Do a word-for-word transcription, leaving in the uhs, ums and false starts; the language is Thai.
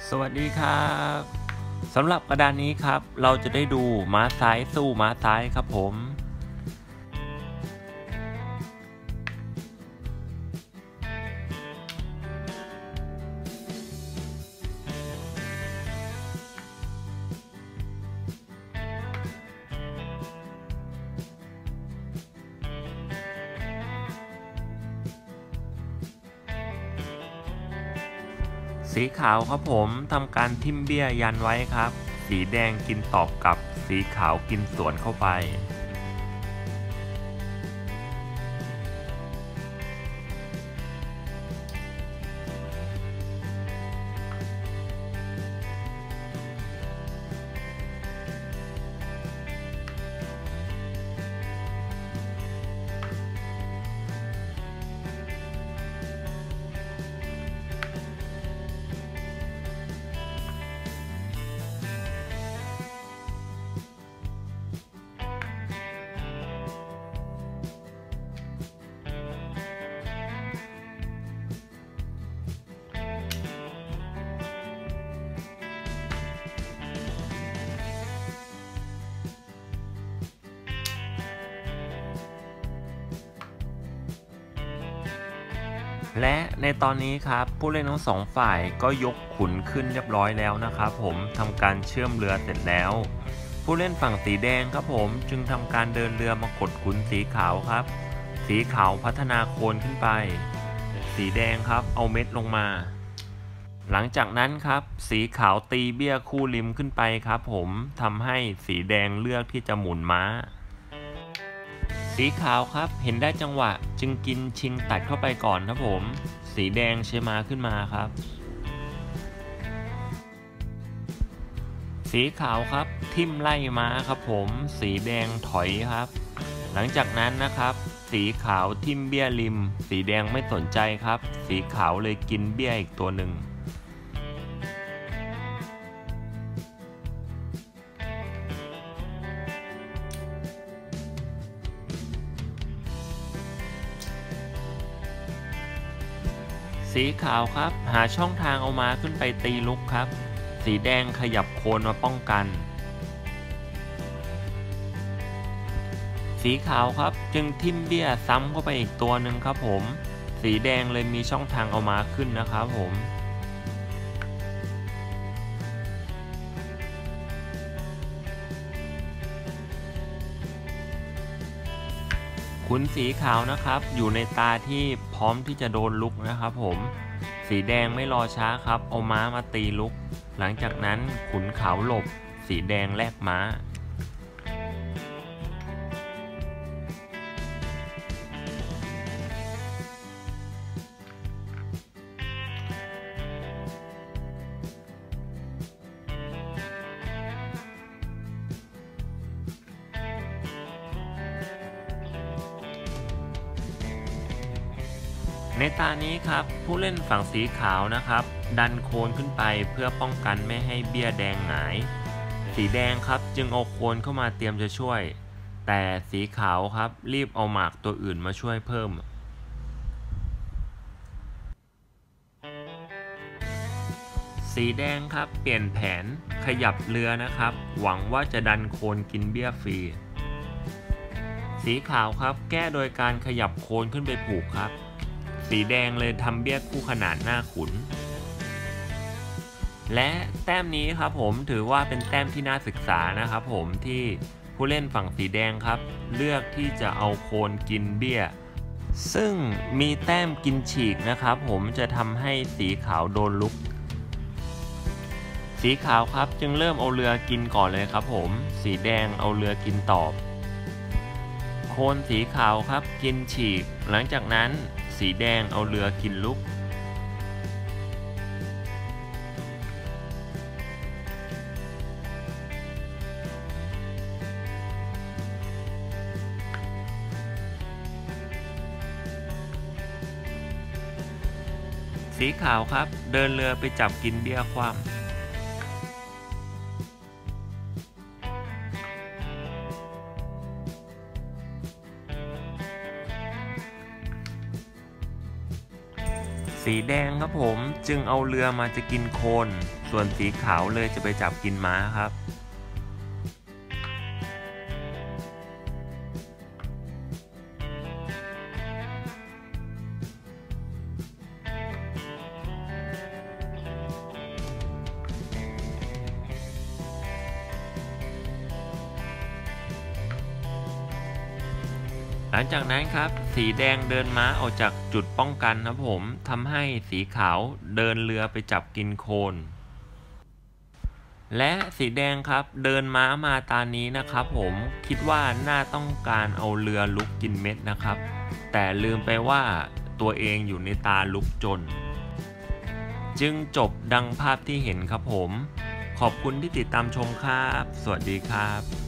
สวัสดีครับสำหรับกระดานนี้ครับเราจะได้ดูม้าซ้ายสู้ม้าซ้ายครับผมสีขาวครับผมทำการทิ่มเบี้ยยันไว้ครับสีแดงกินตอบกับสีขาวกินสวนเข้าไปและในตอนนี้ครับผู้เล่นทั้งสองฝ่ายก็ยกขุนขึ้นเรียบร้อยแล้วนะครับผมทำการเชื่อมเรือเสร็จแล้วผู้เล่นฝั่งสีแดงครับผมจึงทำการเดินเรือมากดขุนสีขาวครับสีขาวพัฒนาโคนขึ้นไปสีแดงครับเอาเม็ดลงมาหลังจากนั้นครับสีขาวตีเบี้ยคู่ริมขึ้นไปครับผมทำให้สีแดงเลือกที่จะหมุนม้าสีขาวครับเห็นได้จังหวะจึงกินชิงตัดเข้าไปก่อนครับผมสีแดงใช้ม้าขึ้นมาครับสีขาวครับทิ่มไล่ม้าครับผมสีแดงถอยครับหลังจากนั้นนะครับสีขาวทิ่มเบี้ยริมสีแดงไม่สนใจครับสีขาวเลยกินเบี้ยอีกตัวหนึ่งสีขาวครับหาช่องทางเอาม้าขึ้นไปตีลุกครับสีแดงขยับโคนมาป้องกันสีขาวครับจึงทิ่มเบี้ยซ้ำเข้าไปอีกตัวหนึ่งครับผมสีแดงเลยมีช่องทางเอาม้าขึ้นนะครับผมขุนสีขาวนะครับอยู่ในตาที่พร้อมที่จะโดนลุกนะครับผมสีแดงไม่รอช้าครับเอาม้ามาตีลุกหลังจากนั้นขุนขาวหลบสีแดงแลกม้าในตานี้ครับผู้เล่นฝั่งสีขาวนะครับดันโคนขึ้นไปเพื่อป้องกันไม่ให้เบี้ยแดงหงายสีแดงครับจึงเอาโคนเข้ามาเตรียมจะช่วยแต่สีขาวครับรีบเอาหมากตัวอื่นมาช่วยเพิ่มสีแดงครับเปลี่ยนแผนขยับเรือนะครับหวังว่าจะดันโคนกินเบี้ยฟรีสีขาวครับแก้โดยการขยับโคนขึ้นไปผูกครับสีแดงเลยทำเบี้ยคู่ขนาดหน้าขุนและแต้มนี้ครับผมถือว่าเป็นแต้มที่น่าศึกษานะครับผมที่ผู้เล่นฝั่งสีแดงครับเลือกที่จะเอาโคนกินเบี้ยซึ่งมีแต้มกินฉีกนะครับผมจะทำให้สีขาวโดนลุกสีขาวครับจึงเริ่มเอาเรือกินก่อนเลยครับผมสีแดงเอาเรือกินตอบโคนสีขาวครับกินฉีกหลังจากนั้นสีแดงเอาเรือกินลุกสีขาวครับเดินเรือไปจับกินเบี้ยคว่ำสสีแดงครับผมจึงเอาเรือมาจะกินโคลนส่วนสีขาวเลยจะไปจับกินม้าครับหลังจากนั้นครับสีแดงเดินม้าออกจากจุดป้องกันครับผมทำให้สีขาวเดินเรือไปจับกินโคลนและสีแดงครับเดินม้ามาตานี้นะครับผมคิดว่าน่าต้องการเอาเรือลุกกินเม็ดนะครับแต่ลืมไปว่าตัวเองอยู่ในตาลุกจนจึงจบดังภาพที่เห็นครับผมขอบคุณที่ติดตามชมครับสวัสดีครับ